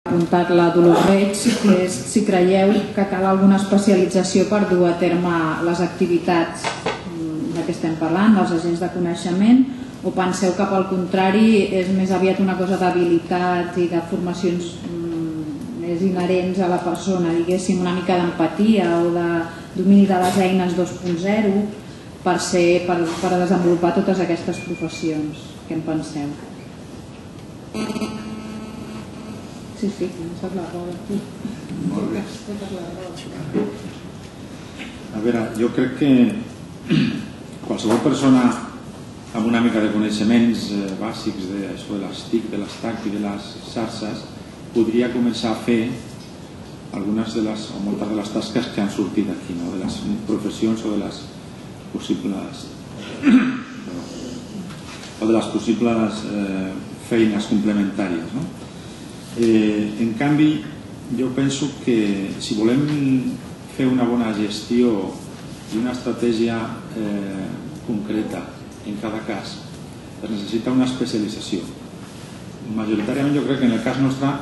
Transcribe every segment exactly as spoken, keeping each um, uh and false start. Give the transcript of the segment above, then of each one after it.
apuntat la Dolors Reig, que és si creieu que cal alguna especialització per dur a terme les activitats de què estem parlant, dels agents de coneixement, o penseu que pel contrari és més aviat una cosa d'habilitats i de formacions més inherents a la persona, diguéssim, una mica d'empatia o de domini de les eines dos punt zero per, ser, per, per desenvolupar totes aquestes professions. Què en penseu? Sí, sí, començat la roda. Molt bé. A veure, jo crec que qualsevol persona amb una mica de coneixements bàsics d'això de les TIC, de les T A C i de les xarxes podria començar a fer algunes de les, o moltes de les tasques que han sortit aquí, no? De les professions o de les possibles o de les possibles eh, feines complementàries, no? Eh, en canvi, jo penso que si volem fer una bona gestió i una estratègia eh, concreta en cada cas, es necessita una especialització. Majoritàriament jo crec que en el cas nostre,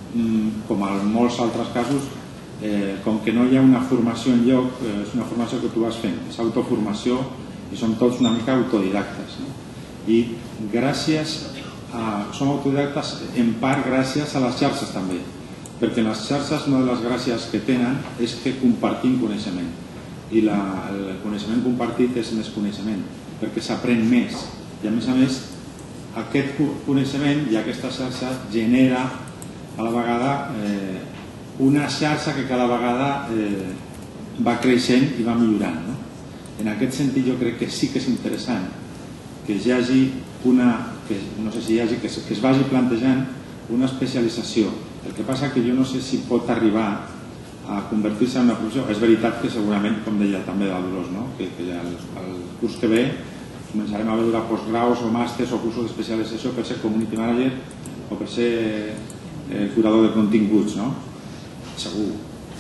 com en molts altres casos, eh, com que no hi ha una formació en lloc, eh, és una formació que tu vas fent, és autoformació i som tots una mica autodidactes, no? I gràcies a, som autodidactes en part gràcies a les xarxes també, perquè les xarxes una de les gràcies que tenen és que compartim coneixement i la, el coneixement compartit és més coneixement perquè s'aprèn més i a més a més aquest coneixement i aquesta xarxa genera a la vegada eh, una xarxa que cada vegada eh, va creixent i va millorant, no? En aquest sentit jo crec que sí que és interessant que hi hagi una, que no sé si hi hagi, que es, que es vagi plantejant una especialització. El que passa que jo no sé si pot arribar a convertir-se en una professió. És veritat que segurament, com deia també la Dolors, no? que, que ja el, el curs que ve començarem a veure postgraus o màsters o cursos d'especialització per ser community manager o per ser eh, curador de continguts, no? Segur.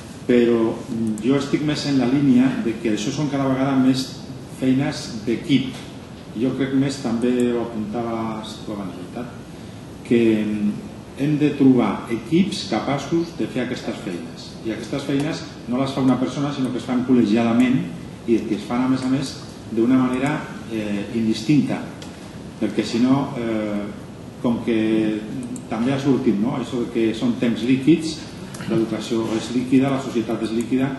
Però jo estic més en la línia de que això són cada vegada més feines d'equip. Jo crec més, també ho apuntaves tu abans, veritat, que hem de trobar equips capaços de fer aquestes feines. I aquestes feines no les fa una persona, sinó que es fan col·legiadament i que es fan, a més a més, d'una manera eh, indistinta. Perquè si no, eh, com que també ha sortit, no? Això de que són temps líquids, l'educació és líquida, la societat és líquida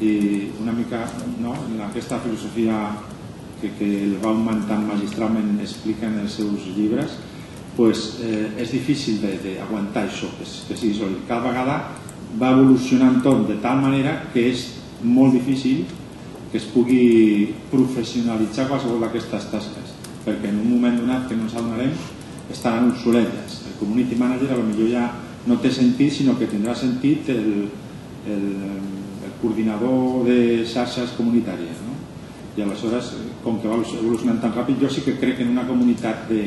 i una mica, no? En aquesta filosofia que, que el Bauman tan magistralment explica en els seus llibres, pues, eh, és difícil d'aguantar això, que, que sigui sòlid. Cada vegada va evolucionant tot de tal manera que és molt difícil que es pugui professionalitzar qualsevol d'aquestes tasques, perquè en un moment donat que no ens adonarem estaran obsoletes. El community manager a lo millor ja no té sentit, sinó que tindrà sentit el, el, el coordinador de xarxes comunitàries, no? I aleshores, com que va evolucionant tan ràpid, jo sí que crec en una comunitat de,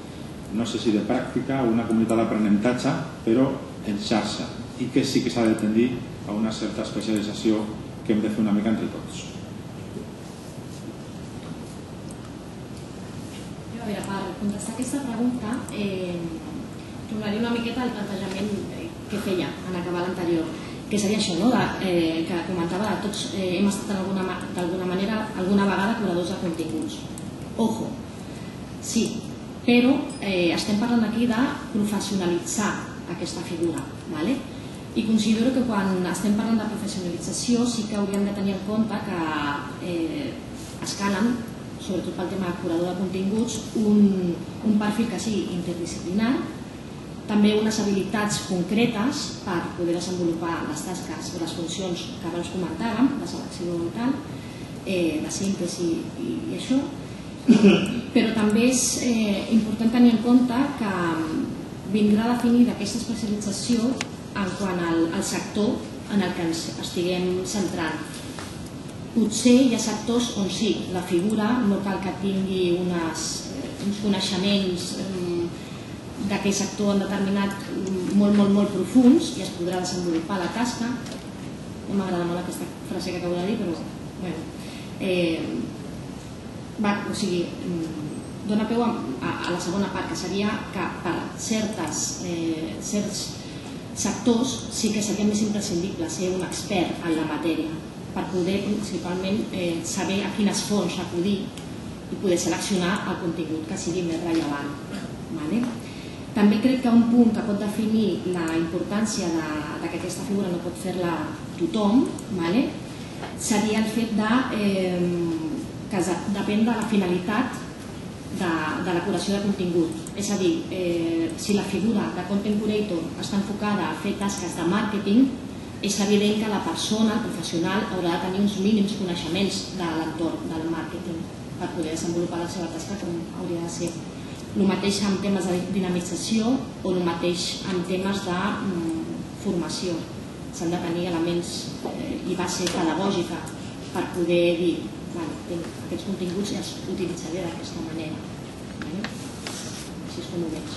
no sé si de pràctica o una comunitat d'aprenentatge, però en xarxa, i que sí que s'ha de tendir a una certa especialització que hem de fer una mica entre tots. A veure, per contestar aquesta pregunta, eh, tornaré una miqueta al plantejament que feia en acabar l'anterior, que seria això, no? de, eh, que comentava de tots eh, hem estat d'alguna manera alguna vegada curadors de continguts. Ojo, sí, però eh, estem parlant aquí de professionalitzar aquesta figura, ¿vale? I considero que quan estem parlant de professionalització sí que hauríem de tenir en compte que eh, es calen, sobretot pel tema de curador de continguts, un, un perfil que sigui interdisciplinar, també unes habilitats concretes per poder desenvolupar les tasques o les funcions que abans comentàvem, de selecció i tal, eh, de síntesi i, i això, però també és eh, important tenir en compte que vindrà definida aquesta especialització en quant al, al sector en el que ens estiguem centrant. Potser hi ha sectors on sí, la figura no cal que tingui unes, uns coneixements eh, d'aquell sector en determinat molt, molt, molt profuns i es podrà desenvolupar la tasca. No m'agrada molt aquesta frase que acabo de dir, però bueno, eh, va, o sigui, dona peu a, a, a la segona part, que seria que per certes, eh, certs sectors sí que seria més imprescindible ser un expert en la matèria per poder principalment eh, saber a quines fonts acudir i poder seleccionar el contingut que sigui més rellevant. Vale? També crec que un punt que pot definir la importància de, de que aquesta figura no pot fer-la tothom, vale? Seria el fet de, eh, que depèn de la finalitat de, de la curació de contingut. És a dir, eh, si la figura de content curator està enfocada a fer tasques de màrqueting, és evident que la persona, el professional, haurà de tenir uns mínims coneixements de l'entorn del màrqueting per poder desenvolupar la seva tasca com hauria de ser. El mateix en temes de dinamització o el mateix en temes de mm, formació. S'han de tenir elements eh, i base pedagògica per poder dir vale, tinc aquests continguts i els utilitzaré d'aquesta manera. Vale? Així és com ho veig.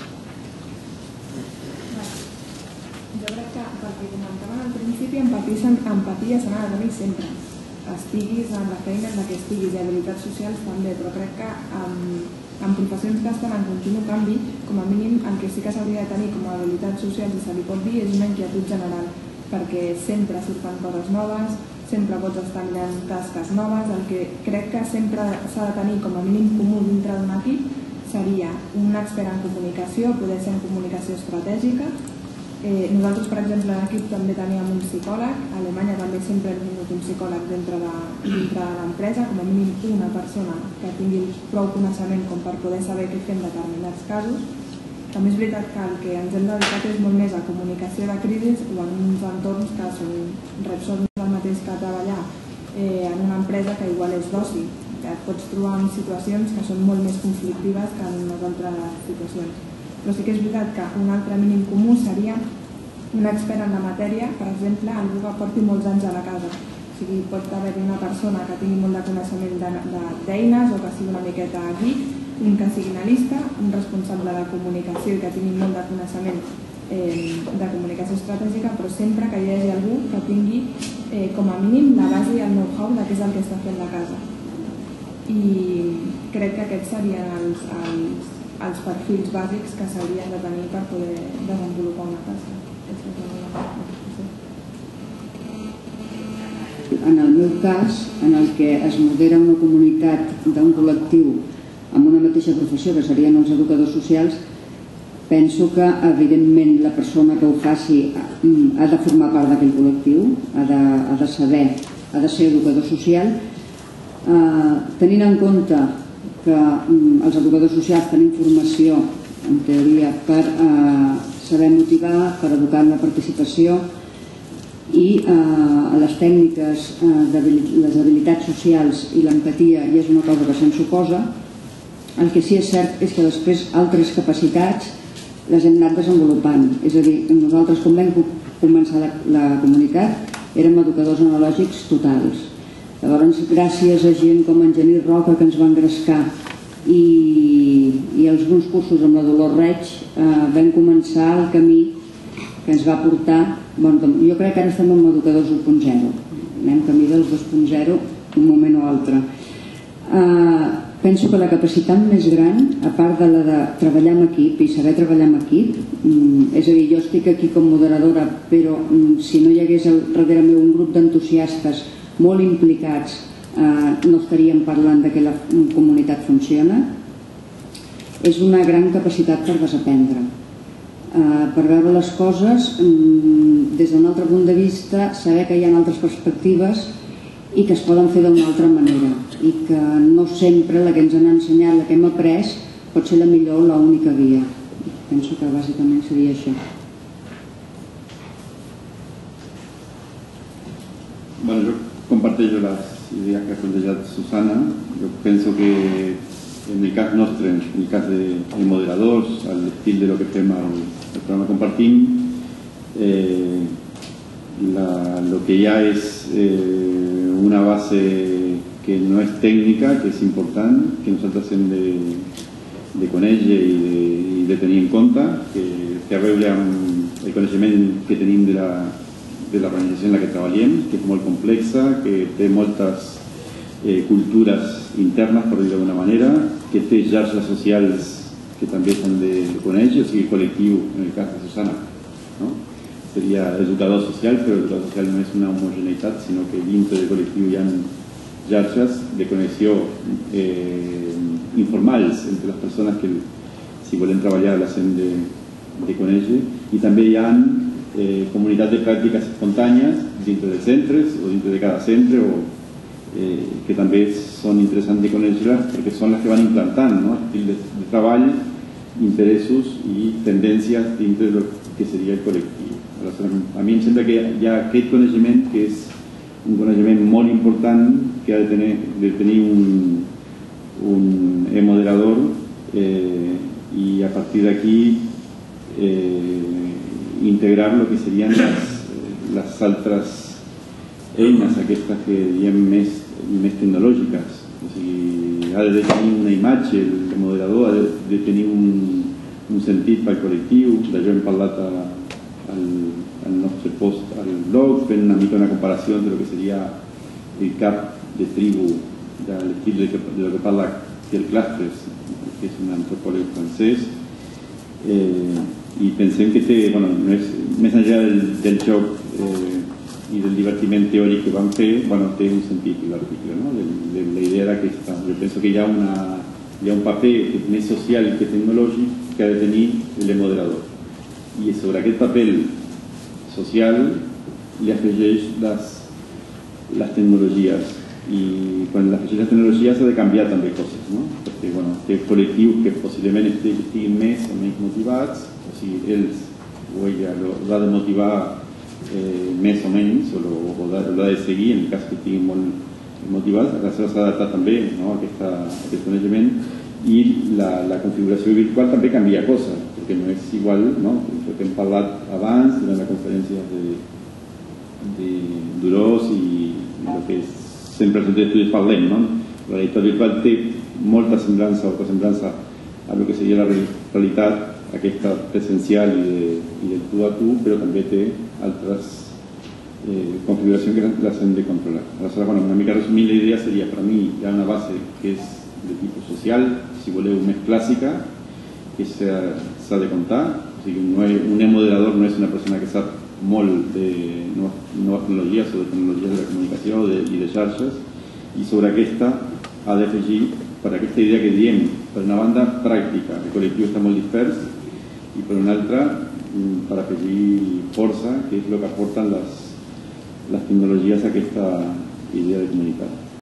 Jo crec que, pel que comentaven al principi, empatia se n'ha de tenir sempre. Estiguis en la feina en la que estiguis i habilitats socials també, però crec que amb, amb professions que estan en continu canvi, com a mínim el que sí que s'hauria de tenir com a habilitats socials i se li pot dir és una inquietud general, perquè sempre surten coses noves, sempre pots estar mirant tasques noves. El que crec que sempre s'ha de tenir com a mínim comú dintre d'un equip seria un expert en comunicació, poder ser en comunicació estratègica. Eh, nosaltres, per exemple, en l'equip també teníem un psicòleg. A Alemanya també sempre hem tingut un psicòleg dintre de, dintre de l'empresa, com a mínim una persona que tingui prou coneixement com per poder saber què fer en determinats casos. També és veritat que el que ens hem dedicat és molt més a comunicació de crisi o en uns entorns que són Repsol el mateix que treballar eh, en una empresa que igual és d'oci, que et pots trobar en situacions que són molt més conflictives que en les altres situacions. Però sí que és veritat que un altre mínim comú seria un expert en la matèria, per exemple, algú que porti molts anys a la casa. O sigui, pot haver-hi una persona que tingui molt de coneixement d'eines o que sigui una miqueta geek, un que sigui analista, un responsable de comunicació i que tingui molt de coneixement eh, de comunicació estratègica, però sempre que hi hagi algú que tingui eh, com a mínim la base i el know-how de què és el que està fent la casa. I crec que aquests serien els, els, els perfils bàsics que s'haurien de tenir per poder desenvolupar una tasca. En el meu cas, en el que es modera una comunitat d'un col·lectiu amb una mateixa professió, que serien els educadors socials, penso que, evidentment, la persona que ho faci ha de formar part d'aquell col·lectiu, ha de, ha de saber, ha de ser educador social, eh, tenint en compte que els educadors socials tenim formació, en teoria, per eh, saber motivar, per educar en la participació i eh, les tècniques, eh, de les habilitats socials i l'empatia, i és una cosa que se'n suposa. El que sí és cert és que després altres capacitats les hem anat desenvolupant. És a dir, nosaltres quan vam començar la, la comunitat érem educadors analògics totals. Llavors, gràcies a gent com en Genís Roca, que ens va engrescar, i, i els alguns cursos amb la Dolors Reig, eh, vam començar el camí que ens va portar. Bon, jo crec que ara estem amb educadors u punt zero. Anem camí dels dos punt zero un moment o altre. Eh, penso que la capacitat més gran, a part de la de treballar amb equip i saber treballar amb equip, és a dir, jo estic aquí com moderadora, però si no hi hagués darrere meu un grup d'entusiastes molt implicats, eh, no estaríem parlant de que la comunitat funciona. És una gran capacitat per desaprendre, eh, per veure les coses des d'un altre punt de vista, saber que hi ha altres perspectives i que es poden fer d'una altra manera, i que no sempre la que ens han ensenyat, la que hem après, pot ser la millor o l'única via. Penso que bàsicament seria això. Bueno, yo comparto las ideas que ha planteado Susana. Yo pienso que en el caso nuestro, en el caso de, de moderadores, al estilo de lo que tema el, el programa Compartim, eh, la, lo que ya es eh, una base que no es técnica, que es importante, que nosotros hem de, de conèixer i de, i de tenir en compte, que té a veure amb el coneixement que tenim de la, de l'organització en la que treballem, que és molt complexa, que té moltes eh, cultures internes, per dir d'alguna manera, que té xarxes socials que també s'han de conèixer, o sigui, col·lectiu, en el cas de Susana, no? seria educador social, però educador social no és una homogeneïtat, sinó que dintre del col·lectiu hi ha xarxes de connexió eh, informals entre les persones que, si volen treballar, les hem de, de conèixer, i també hi ha eh, comunitats de pràctiques espontànies dintre de centres o dintre de cada centre, o, eh, que també són interessants de conèixer perquè són les que van implantant, no? Estil de, de treball, interessos i tendències dintre del que seria el col·lectiu. Aleshores, a mi em sembla que hi ha aquest coneixement que és un coneixement molt important que ha de tenir, de tenir un, un e-moderador eh, i a partir d'aquí eh, integrar el que serien les, les altres eines aquestes que diem més, més tecnològiques. O sigui, ha de tenir una imatge, el moderador ha de, de tenir un, un sentit pel col·lectiu. D'això hem parlat a, al, al nostre post al blog, fent una mica una comparació entre el que seria el cap de tribu de l'estil de, de lo que parla Pierre Clastres, que és un antropòleg francès, eh, i pensem que té, bueno, no és, més enllà del, del joc eh, i del divertiment teòric que van fer, bueno, té un sentit l'article, no? de, de la idea d'aquesta. Jo penso que hi ha, una, hi ha un paper més social que tecnològic que ha de tenir el moderador. I sobre aquest paper social li afegeix les, les tecnologies. I quan l'afegeix les tecnologies s'ha de canviar també coses, no? Perquè, bueno, té col·lectius que possiblement estiguin més o menys motivats, o sigui, ells o ella l'ha de motivar eh, més o menys, o l'ha de seguir en el cas que estiguin molt motivats. Aleshores s'ha d'adaptar també, no, aquesta, aquest coneixement, i la, la configuració virtual també canvia coses, perquè no és igual, no? El que hem parlat abans durant la conferència de, de Durós i el que és sempre els estudis parlem, no? La realitat virtual té molta semblança o semblança a el que seria la realitat aquesta presencial i, de, i del tu a tu, però també té altres eh, configuracions que les hem de controlar. Aleshores, bueno, una mica resumint, la idea seria, per a mi, hi ha una base que és de tipus social, si voleu més clàssica, que s'ha de comptar. O sigui, no és, un e-moderador no és una persona que sap molt de noves tecnologies o de tecnologies de la comunicació de, i de xarxes, i sobre aquesta ha d'afegir, per aquesta idea que diem, per una banda pràctica, el col·lectiu està molt dispers, i per una altra per afegir força, que és el que aporten les, les tecnologies a aquesta idea de comunitat.